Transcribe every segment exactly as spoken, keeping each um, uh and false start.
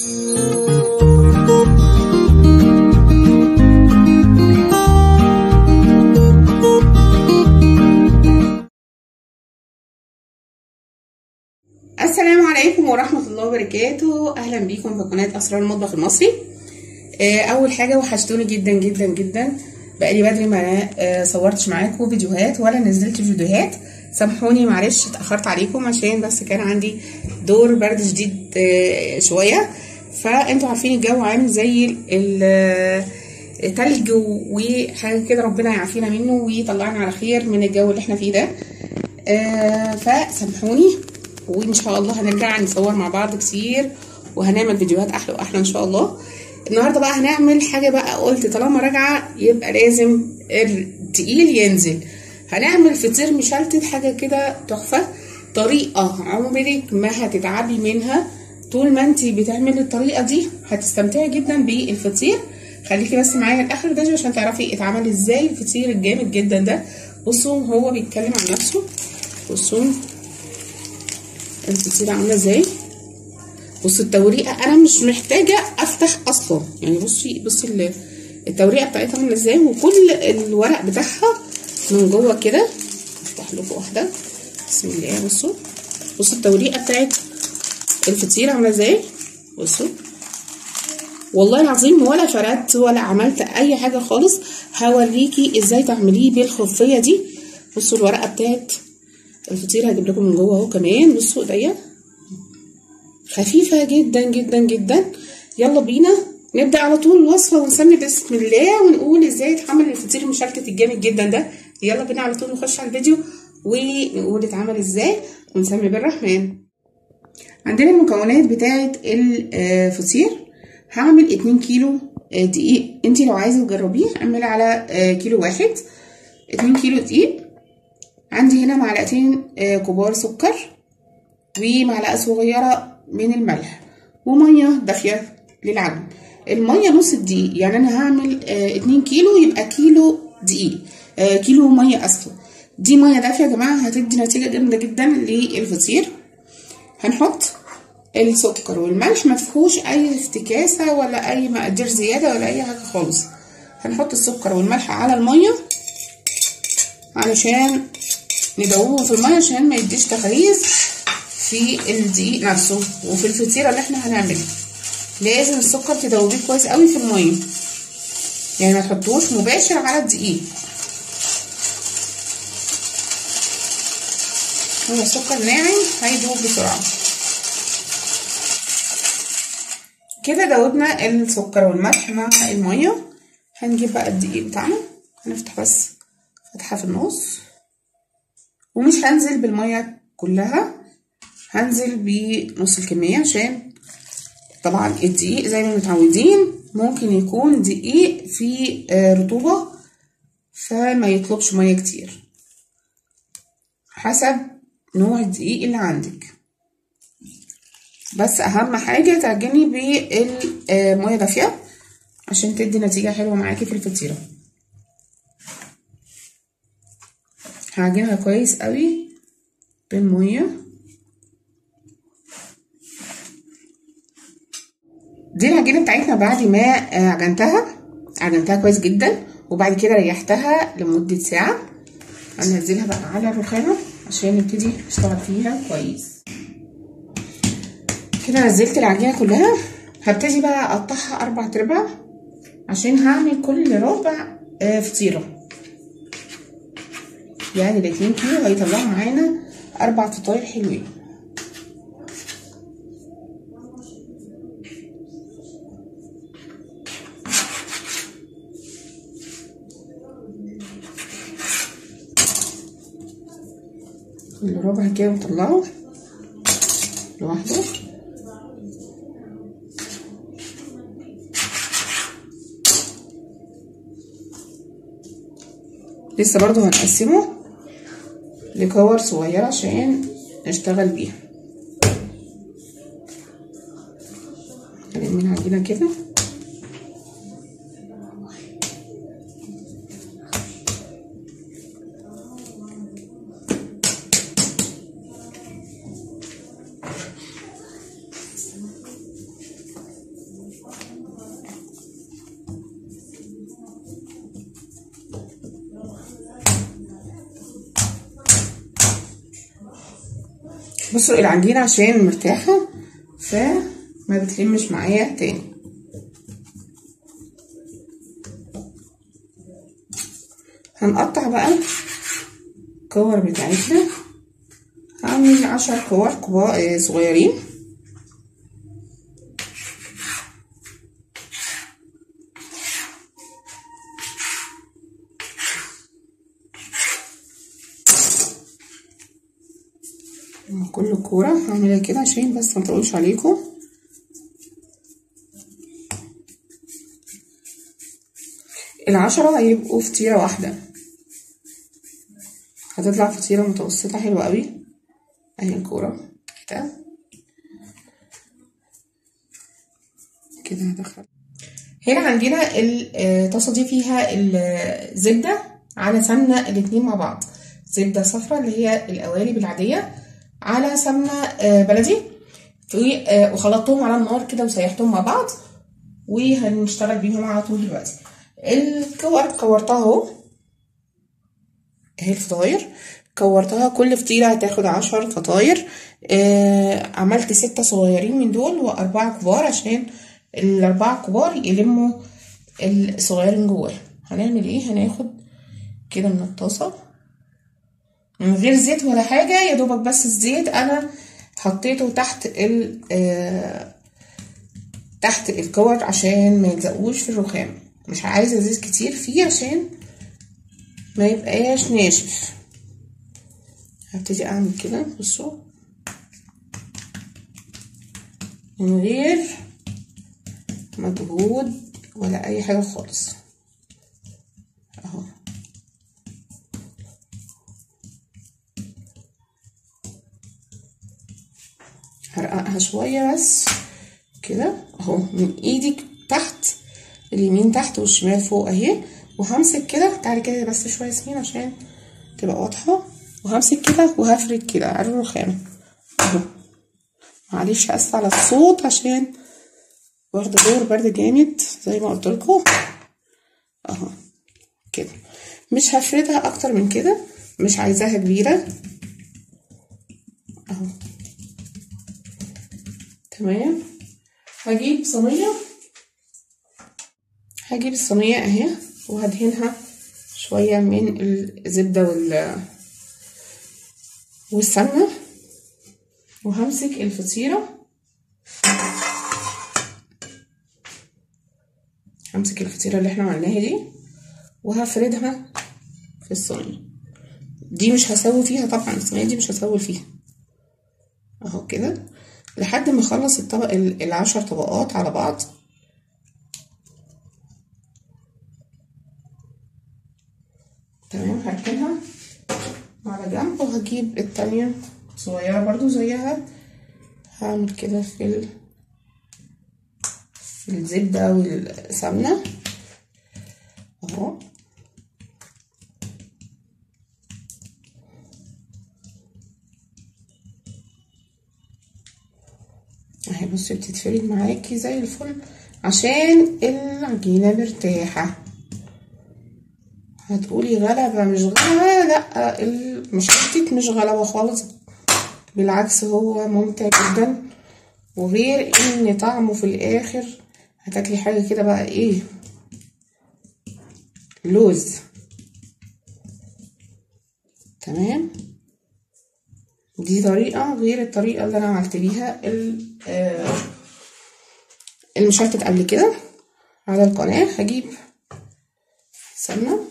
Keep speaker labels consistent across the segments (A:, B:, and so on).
A: السلام عليكم ورحمة الله وبركاته. اهلا بيكم في قناة اسرار المطبخ المصري. اول حاجة وحشتوني جدا جدا جدا، بقالي بدري ما صورتش معاكم فيديوهات ولا نزلت فيديوهات، سامحوني معلش اتأخرت عليكم عشان بس كان عندي دور برد شديد شوية. فانتوا عارفين الجو عامل زي التلج وحاجة كده، ربنا يعافينا منه ويطلعنا على خير من الجو اللي احنا فيه ده. فسامحوني، وان شاء الله هنرجع نصور مع بعض كتير وهنعمل فيديوهات احلى واحلى ان شاء الله. النهارده بقى هنعمل حاجه بقى، قلت طالما راجعه يبقى لازم التقيل ينزل. هنعمل فطير مشلتت، حاجه كده تحفه، طريقه عمرك ما هتتعبي منها طول ما انت بتعملي الطريقه دي، هتستمتعي جدا بالفطير. خليكي بس معايا لاخر الفيديو عشان تعرفي اتعمل ازاي الفطير الجامد جدا ده. بصوا هو بيتكلم عن نفسه، بصوا الفطيره عامله ازاي، بصوا التوريقه انا مش محتاجه افتح اصلا، يعني بصي بصي التوريقه بتاعتها عامله ازاي، وكل الورق بتاعها من جوه كده. افتح لكم واحده بسم الله. بصوا بصوا التوريقه بتاعت الفطيره عامله ازاي، بصوا والله العظيم ولا فردت ولا عملت اي حاجه خالص. هوريكي ازاي تعمليه بالخفيه دي. بصوا الورقه بتاعت الفطيره هجيب لكم من جوه اهو كمان. بصوا ايديا خفيفه جدا جدا جدا. يلا بينا نبدا على طول الوصفه ونسمي بسم الله ونقول ازاي يتعمل الفطير المشلتت الجامد جدا ده. يلا بينا على طول نخش على الفيديو ونقول اتعمل ازاي ونسمي بالرحمن. عندنا المكونات بتاعه الفطير. هعمل اتنين كيلو دقيق، انت لو عايزه تجربيه اعملي على كيلو واحد. اتنين كيلو دقيق. عندي هنا معلقتين كبار سكر ومعلقه صغيره من الملح وميه دافيه للعجن. الميه نص الدقيق، يعني انا هعمل اتنين كيلو يبقى كيلو دقيق، كيلو ميه اسفه. دي ميه دافيه يا جماعه هتدي نتيجه جامده جدا للفطير. هنحط السكر والملح، ما فيهوش اي افتكاسه ولا اي مقادير زياده ولا اي حاجه خالص. هنحط السكر والملح على الميه علشان ندوبهم في الميه عشان ما يديش تخريز في الدقيق نفسه وفي الفطيره اللي احنا هنعملها. لازم السكر تدوبيه كويس قوي في الميه، يعني ما تحطوش مباشر على الدقيق. هو السكر ناعم هيدوب بسرعه. كده دوبنا السكر والملح مع الميه. هنجيب بقى الدقيق بتاعنا، هنفتح بس فتحه في النص، ومش هنزل بالميه كلها، هنزل بنص الكميه عشان طبعا الدقيق زي ما متعودين ممكن يكون دقيق فيه رطوبه فما يطلبش ميه كتير، حسب نوع الدقيق اللي عندك. بس اهم حاجه تعجني بالميه دافيه عشان تدي نتيجه حلوه معاكي في الفطيره. هعجنها كويس قوي بالميه. دي العجينه بتاعتنا بعد ما عجنتها عجنتها كويس جدا، وبعد كده ريحتها لمده ساعه. هننزلها بقى على الرخامه عشان نبتدي نشتغل فيها كويس. كده نزلت العجينه كلها. هبتدي بقى اقطعها اربع ارباع عشان هعمل كل ربع فطيره، يعني الاتنين كيلو هيطلعوا معانا اربع فطاير حلوين. كل ربع كده نطلعه لوحده. لسه برضو هنقسمه لكور صغيرة عشان نشتغل بيها. هنعمل عجينة كده بصوا العجينة عشان مرتاحة فما بتلمش معايا تاني. هنقطع بقى الكور بتاعتنا، هعمل عشر كور كبار صغيرين. كل كورة هعملها كده عشان بس ما اطولش عليكم. العشرة هيبقوا فطيرة واحدة، هتطلع فطيرة متوسطة حلوة قوي. اهي الكورة كده كده هدخل هنا. عندنا الطاسة دي فيها الزبدة على سمنة الاتنين مع بعض، زبدة صفرا اللي هي القوالب العادية على سمنة بلدي، وخلطتهم على النار كده وسيحتهم مع بعض، وهنشتغل بيهم على طول دلوقتي. الكور كورتها اهو، اهي الفطاير كورتها، كل فطيرة هتاخد عشر فطاير. آه عملت ستة صغيرين من دول واربعة كبار عشان الاربعة كبار يلموا الصغيرين جواه. هنعمل ايه؟ هناخد كده من الطاسة من غير زيت ولا حاجة، يا دوبك بس الزيت انا حطيته تحت ال آه تحت الكور عشان ما يلزقوش في الرخام. مش عايزة زيت كتير فيه عشان ما يبقاش ناشف. هبتدي اعمل كده، بصوا من غير مجهود ولا اي حاجة خالص اهو. هرققها شوية بس كده اهو، من ايدي تحت، اليمين تحت والشمال فوق اهي. وهمسك كده، تعالي كده بس شوية ياسمين عشان تبقى واضحة. وهمسك كده وهفرد كده على الرخام اهو. معلش اسفة على الصوت عشان واخدة دور برد جامد زي ما قلت لكم اهو كده. مش هفردها اكتر من كده، مش عايزاها كبيرة اهو. تمام. هجيب صينية، هجيب الصينية اهي وهدهنها شوية من الزبدة وال والسمنة، وهمسك الفطيرة، همسك الفطيرة اللي احنا عملناها دي وهفردها في الصينية دي. مش هسوي فيها طبعا، الصينية دي مش هسوي فيها اهو كده لحد ما اخلص الطبق العشر طبقات على بعض. تمام. هركنها على جنب وهجيب التانية صغيرة برضو زيها، هعمل كده في ال... في الزبدة والسمنة اهو. اهي بصي بتتفرد معاكي زي الفل عشان العجينة مرتاحة. هتقولي غلبة، مش غلبة، لا المشلتت مش غلبة خالص، بالعكس هو ممتع جدا. وغير ان طعمه في الاخر هتاكلي حاجة كده بقى ايه، لوز. تمام. دي طريقة غير الطريقة اللي انا عملت بيها المشلتت قبل كده على القناة. هجيب سمنة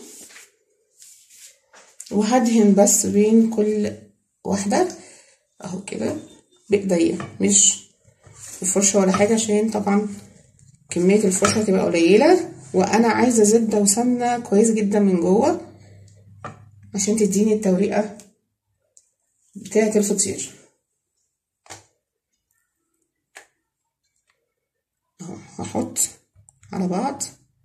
A: وهدهن بس بين كل واحدة اهو كده بايديا، مش بفرشة ولا حاجة، عشان طبعا كمية الفرشة هتبقى قليلة، وانا عايزة زبدة وسمنة كويس جدا من جوه عشان تديني التوريقة بتاعة الفطير اهو. هحط على بعض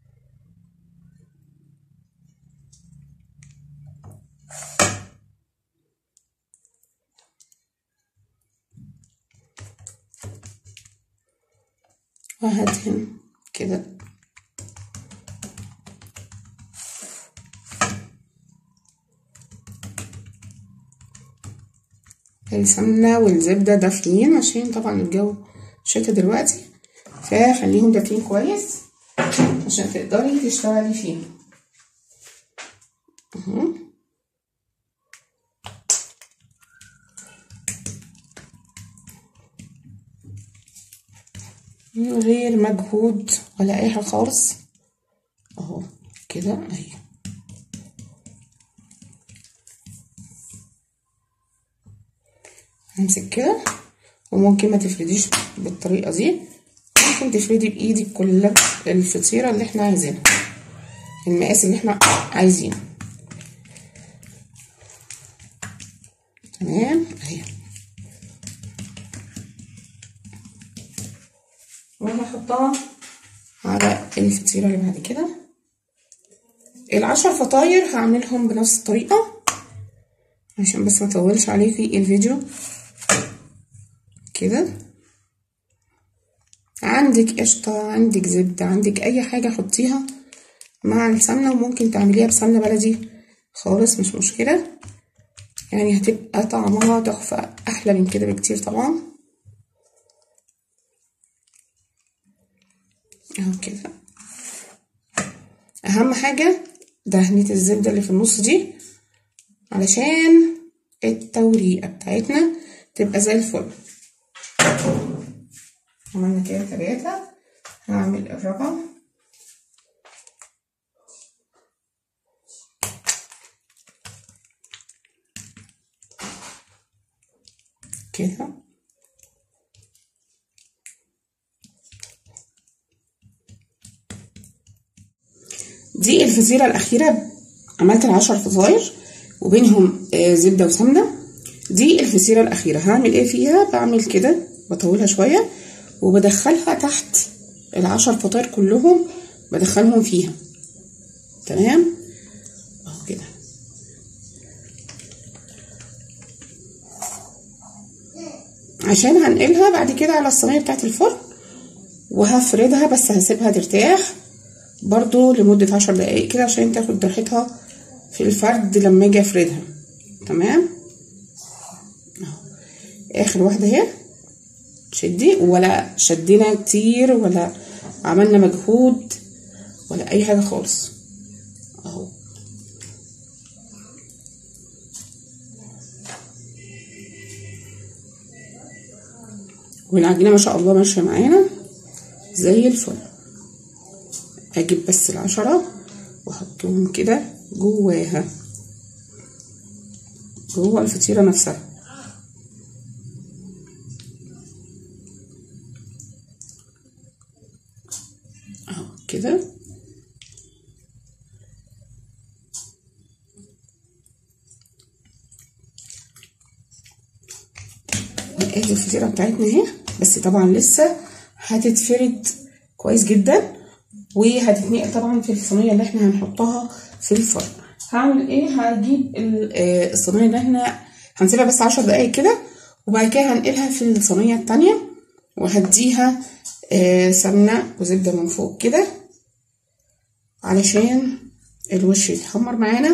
A: وهدهن كده السمنة والزبدة دافيين، عشان طبعا الجو شتا دلوقتي، فخليهم دافيين كويس عشان تقدري تشتغلي فيهم اهو. من غير مجهود ولا اي حاجه خالص اهو كده اهي. همسك كده، وممكن ما تفرديش بالطريقه دي، ممكن تفردي بايدك كل الفطيره اللي احنا عايزينها، المقاس اللي احنا عايزينه. تمام اهي. وهحطها على الفطيره اللي بعد كده. العشر فطاير هعملهم بنفس الطريقه عشان بس ما اطولش عليكي الفيديو كده. عندك قشطه، عندك زبده، عندك اي حاجه حطيها مع السمنه، وممكن تعمليها بسمنه بلدي خالص مش مشكله، يعني هتبقى طعمها تحفه، احلى من كده بكتير طبعا اهو كده. اهم حاجه دهنة الزبده اللي في النص دي علشان التوريقه بتاعتنا تبقى زي الفل. عملنا كده تلاتة، هعمل الرابعه كده. دي الفطيره الاخيره، عملت العشر فطاير وبينهم زبده وسمنه. دي الفطيره الاخيره هعمل ايه فيها؟ بعمل كده بطولها شويه وبدخلها تحت العشر فطاير كلهم، بدخلهم فيها تمام اهو كده. عشان هنقلها بعد كده على الصينيه بتاعت الفرن، وهفردها بس هسيبها ترتاح برضو لمدة عشر دقايق كده عشان تاخد راحتها في الفرد لما اجي افردها. تمام اهو. اخر واحدة اهي، شدي، ولا شدينا كتير ولا عملنا مجهود ولا اي حاجة خالص اهو. والعجينة ما شاء الله ماشية معانا زي الفل. اجيب بس العشرة واحطهم كده جواها، جوه الفطيرة نفسها اهو كده. ادي الفطيرة بتاعتنا اهي، بس طبعا لسه هتتفرد كويس جدا وهتتنقل طبعا في الصينيه اللي احنا هنحطها في الفرن. هعمل ايه؟ هجيب الصينيه اللي احنا هنسيبها بس عشر دقايق كده، وبعد كده هنقلها في الصينيه التانية وهديها سمنه وزبده من فوق كده علشان الوش يتحمر معانا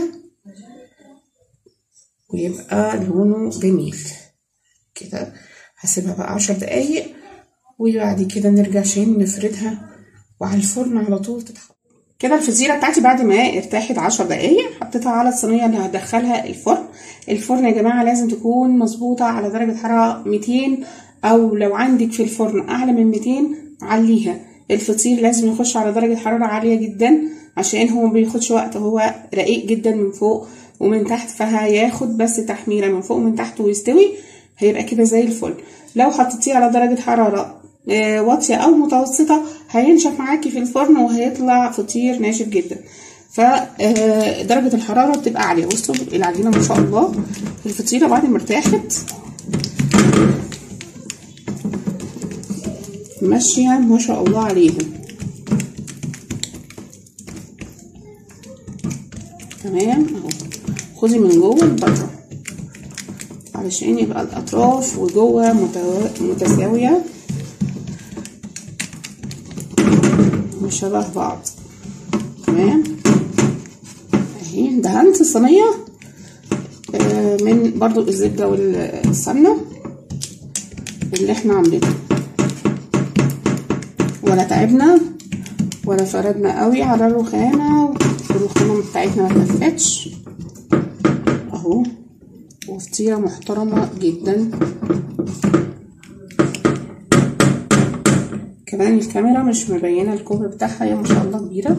A: ويبقى لونه جميل كده. هسيبها بقى عشر دقايق وبعد كده نرجع عشان نفردها وعلى الفرن على طول تتحط. كده الفطيره بتاعتي بعد ما ارتاحت عشر دقايق حطيتها على الصينيه اللي هدخلها الفرن. الفرن يا جماعه لازم تكون مظبوطه على درجه حراره ميتين، او لو عندك في الفرن اعلى من ميتين عليها. الفطير لازم يخش على درجه حراره عاليه جدا عشان هو ما بياخدش وقت، هو رقيق جدا من فوق ومن تحت، فهياخد بس تحميره من فوق ومن تحت ويستوي، هيبقى كده زي الفل. لو حطيتيه على درجه حراره واطيه او متوسطه هينشف معاكي في الفرن وهيطلع فطير ناشف جدا. فدرجه الحراره بتبقى عاليه. بصوا العجينه ما شاء الله، الفطيره بعد ما ارتاحت ماشيه ما شاء الله عليها تمام اهو. خدي من جوه لبره علشان يبقى الاطراف وجوه متساويه مش شبه بعض تمام اهي. دهنت الصينيه من برضو الزبدة والسمنة اللي احنا عاملينها، ولا تعبنا ولا فردنا قوي على الرخامة، والرخامة بتاعتنا ما تلفتش اهو، وفطيرة محترمة جدا. كمان الكاميرا مش مبينة الكوبري بتاعها، هي ما شاء الله كبيرة.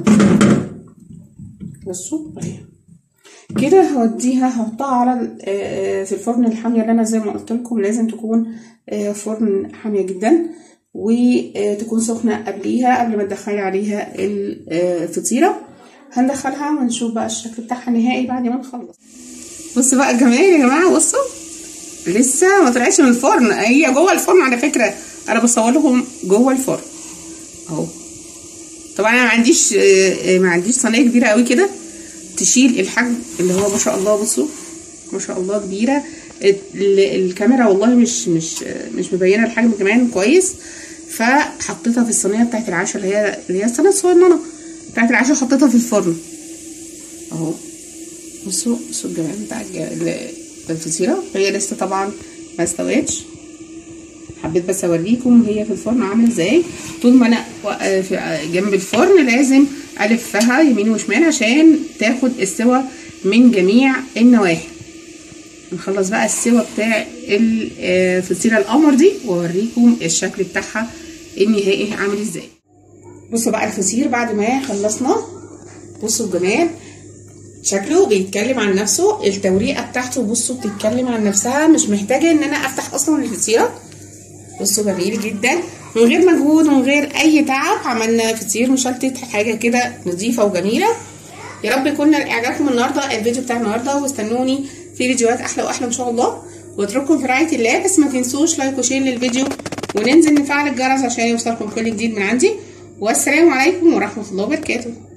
A: بصوا اهي كده. هوديها هحطها على في الفرن الحامية اللي انا زي ما قلت لكم لازم تكون فرن حامية جدا، وتكون سخنة قبليها قبل ما تدخلي عليها الفطيرة. هندخلها ونشوف بقى الشكل بتاعها النهائي بعد ما نخلص. بصوا بقى الجمال يا جماعة، بصوا لسه ما طلعتش من الفرن، هي جوه الفرن على فكرة، انا بصور لهم جوه الفرن اهو. طبعا انا ما عنديش ما عنديش صينيه كبيره قوي كده تشيل الحجم اللي هو ما شاء الله. بصوا ما شاء الله كبيره. الكاميرا والله مش مش مش مبينه الحجم كمان كويس، فحطيتها في الصينيه بتاعت العشاء اللي هي اللي هي الصينيه الصغننه بتاعت العشاء، حطيتها في الفرن اهو. بصوا بصوا الجمال بتاع الفطيره، هي لسه طبعا ما استوتش، حبيت بس اوريكم هي في الفرن عامله ازاي. طول ما انا جنب الفرن لازم الفها يمين وشمال عشان تاخد السوا من جميع النواحي. نخلص بقى السوا بتاع الفطيره القمر دي واوريكم الشكل بتاعها النهائي عامل ازاي. بصوا بقى الفطير بعد ما خلصنا، بصوا الجمال شكله بيتكلم عن نفسه، التوريقه بتاعته بصوا بتتكلم عن نفسها، مش محتاجه ان انا افتح اصلا الفطيره. بصوا جميل جدا من غير مجهود ومن غير اي تعب، عملنا فطير مشلتت حاجه كده نظيفه وجميله. يا رب يكون اعجابكم النهارده الفيديو بتاع النهارده، واستنوني في فيديوهات احلى واحلى ان شاء الله، واترككم في رعايه الله. بس ما تنسوش لايك وشير للفيديو، وننزل نفعل الجرس عشان يوصلكم كل جديد من عندي. والسلام عليكم ورحمه الله وبركاته.